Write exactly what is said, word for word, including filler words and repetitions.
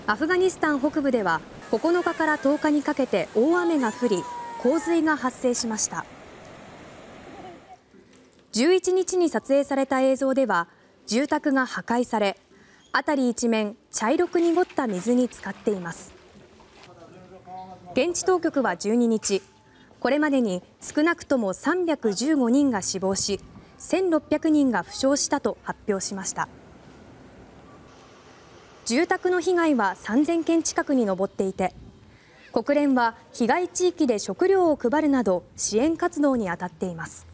アフガニスタン北部ではここのかからとおかにかけて大雨が降り、洪水が発生しました。じゅういちにちに撮影された映像では、住宅が破壊され、辺り一面茶色く濁った水に浸かっています。現地当局はじゅうににち、これまでに少なくともさんびゃくじゅうごにんが死亡し、せんろっぴゃくにんが負傷したと発表しました。住宅の被害はさんぜんけん近くに上っていて、国連は被害地域で食料を配るなど支援活動に当たっています。